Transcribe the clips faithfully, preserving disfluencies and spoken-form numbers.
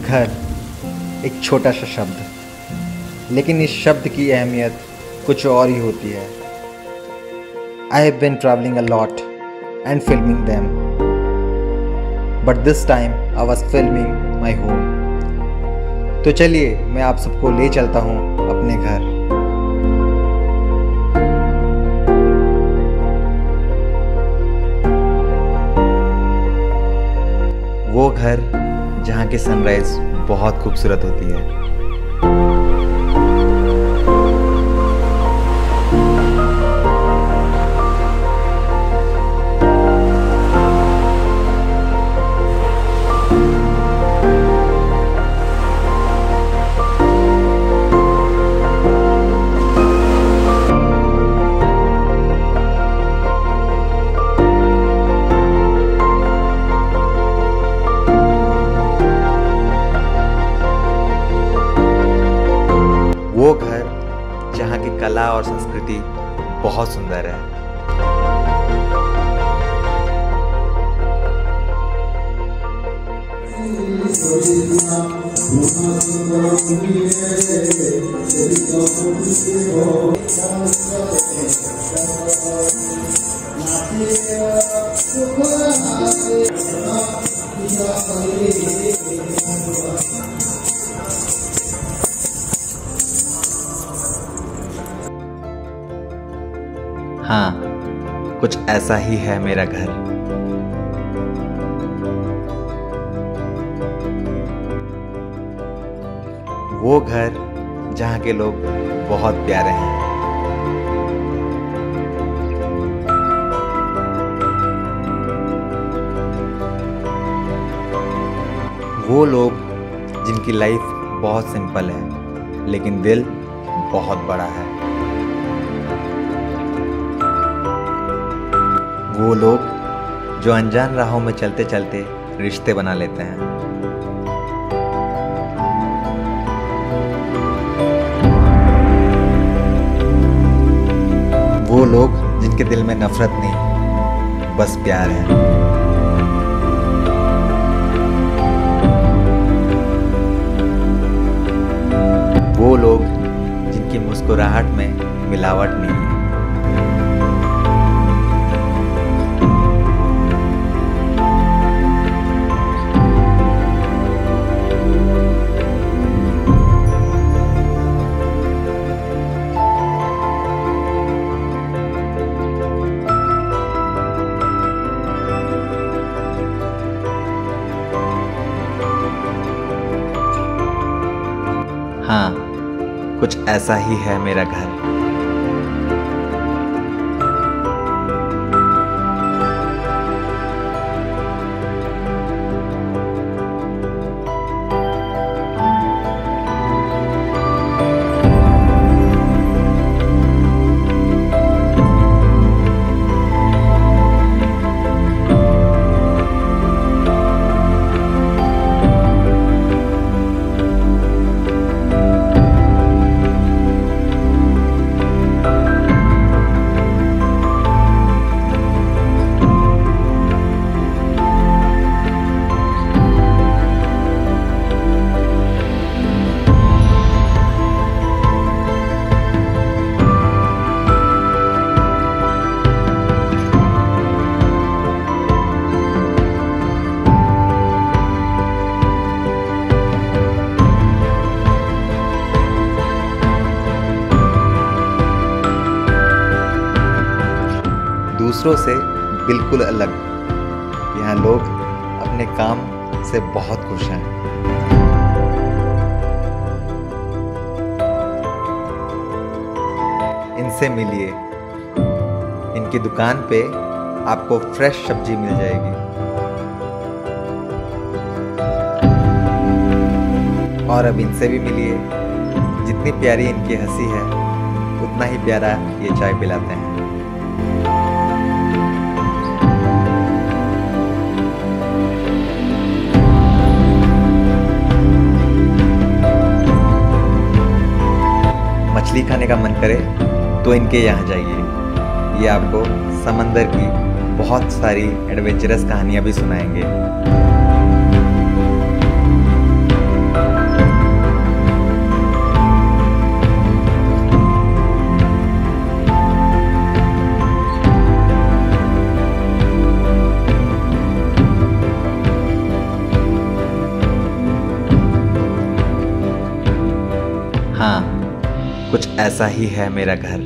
घर एक छोटा सा शब्द, लेकिन इस शब्द की अहमियत कुछ और ही होती है। I have been traveling a lot and filming them, but this time I was filming my home. तो चलिए मैं आप सबको ले चलता हूँ अपने घर। वो घर जहाँ की सनराइज बहुत खूबसूरत होती है। वो घर जहाँ की कला और संस्कृति बहुत सुंदर है। हाँ, कुछ ऐसा ही है मेरा घर। वो घर जहाँ के लोग बहुत प्यारे हैं। वो लोग जिनकी लाइफ बहुत सिंपल है, लेकिन दिल बहुत बड़ा है। वो लोग जो अनजान राहों में चलते चलते रिश्ते बना लेते हैं। वो लोग जिनके दिल में नफरत नहीं, बस प्यार है। वो लोग जिनकी मुस्कुराहट में मिलावट नहीं है। हाँ, कुछ ऐसा ही है मेरा घर। दूसरों से बिल्कुल अलग, यहाँ लोग अपने काम से बहुत खुश हैं। इनसे मिलिए, इनकी दुकान पे आपको फ्रेश सब्जी मिल जाएगी। और अब इनसे भी मिलिए, जितनी प्यारी इनकी हंसी है, उतना ही प्यारा ये चाय पिलाते हैं। मछली खाने का मन करे तो इनके यहाँ जाइए, ये आपको समंदर की बहुत सारी एडवेंचरस कहानियाँ भी सुनाएंगे। कुछ ऐसा ही है मेरा घर।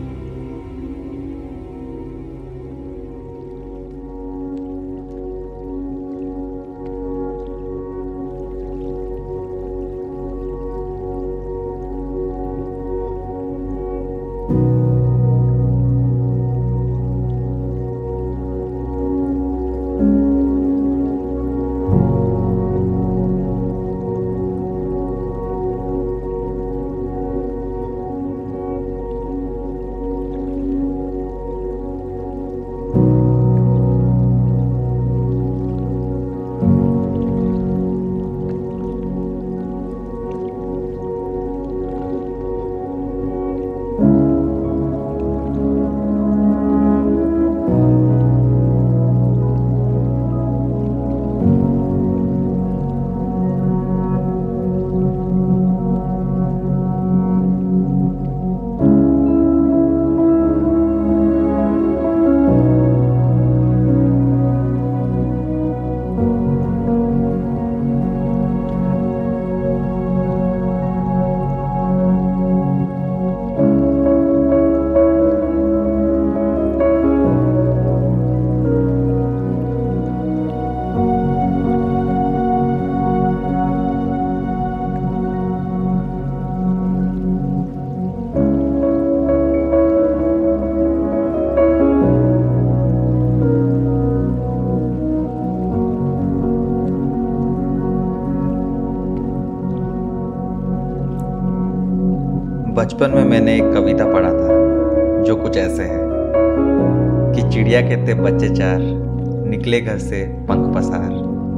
बचपन में मैंने एक कविता पढ़ा था जो कुछ ऐसे है कि चिड़िया के थे बच्चे चार, निकले घर से पंख पसार,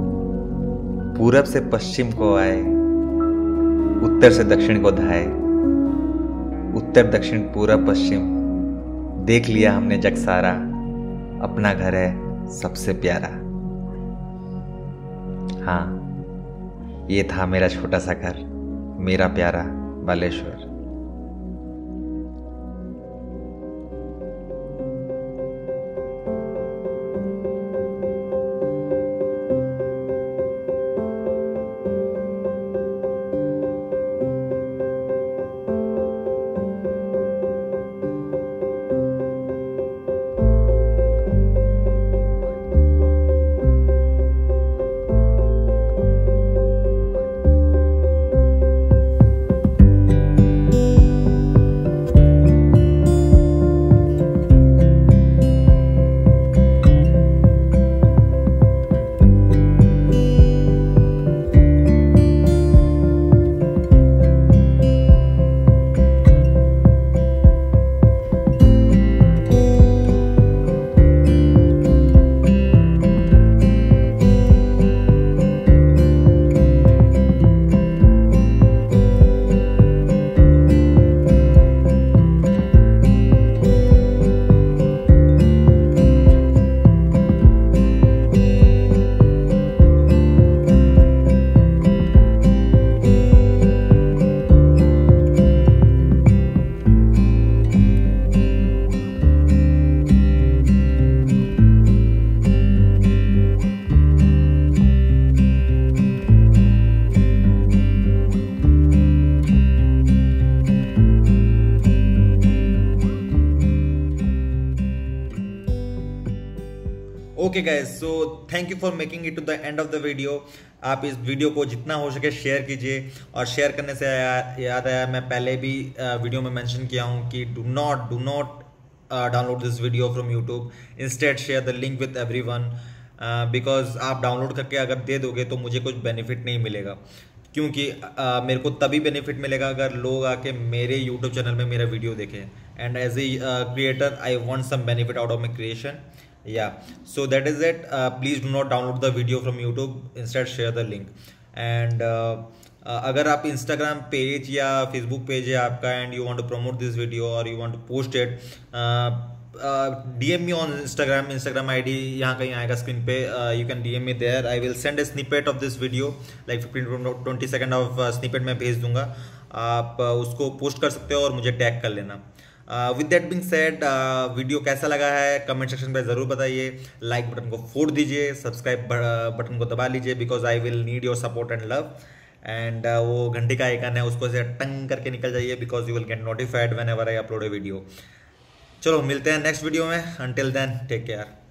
पूरब से पश्चिम को आए, उत्तर से दक्षिण को धाए, उत्तर दक्षिण पूरब पश्चिम, देख लिया हमने जग सारा, अपना घर है सबसे प्यारा। हाँ, ये था मेरा छोटा सा घर, मेरा प्यारा Baleshwar. Okay guys, so thank you for making it to the end of the video. आप इस वीडियो को जितना हो सके शेयर कीजिए, और शेयर करने से या, याद आया, मैं पहले भी वीडियो में मेंशन किया हूँ कि do not do not download this video from YouTube, instead share the link with everyone, because आप डाउनलोड करके अगर दे दोगे तो मुझे कुछ बेनिफिट नहीं मिलेगा, क्योंकि uh, मेरे को तभी बेनिफिट मिलेगा अगर लोग आके मेरे यूट्यूब चैनल में मेरा वीडियो देखें, and as a creator I want some benefit out of my creation. Yeah, so that is it. Uh, please do not download the video from YouTube, instead share the link. And uh, uh, अगर आप Instagram page या Facebook page है आपका and you want to promote this video or you want to post it, uh, uh, D M me on Instagram. Instagram I D यहाँ कहीं आएगा screen पे, uh, you can D M me there. I will send a snippet of this video, like fifteen to twenty second of uh, snippet मैं भेज दूंगा, आप uh, उसको post कर सकते हो और मुझे टैग कर लेना। With that being said, video कैसा लगा है कमेंट सेक्शन पे ज़रूर बताइए, लाइक बटन को फोड़ दीजिए, सब्सक्राइब बटन को दबा लीजिए, because I will need your support and love. And वो घंटी का आइकन है उसको से टंग करके निकल जाइए, because you will get notified whenever I upload a video. चलो मिलते हैं नेक्स्ट वीडियो में, अंटिल देन टेक केयर।